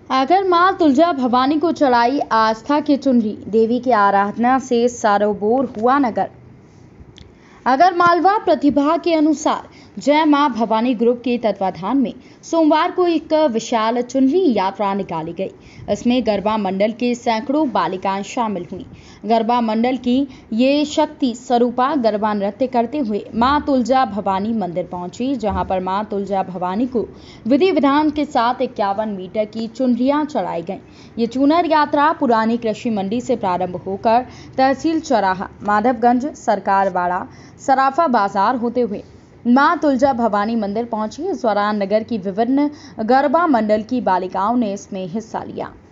आगर मां तुलजा भवानी को चढ़ाई आस्था की चुनरी, देवी की आराधना से सरोबोर हुआ नगर। अगर मालवा प्रतिभा के अनुसार जय मां भवानी ग्रुप के तत्वाधान में सोमवार को एक विशाल चुनरी यात्रा निकाली गई। इसमें गरबा मंडल के सैकड़ों बालिकाएं शामिल हुई। गरबा मंडल की ये शक्ति स्वरूपा गरबा नृत्य करते हुए मां तुलजा भवानी मंदिर पहुंची, जहां पर मां तुलजा भवानी को विधि विधान के साथ 51 मीटर की चुनरियां चढ़ाई गईं। ये चुनर यात्रा पुरानी कृषि मंडी से प्रारंभ होकर तहसील चौराहा, माधवगंज, सरकारवाड़ा, सराफा बाजार होते हुए मां तुलजा भवानी मंदिर पहुंची। इस दौरान नगर की विभिन्न गरबा मंडल की बालिकाओं ने इसमें हिस्सा लिया।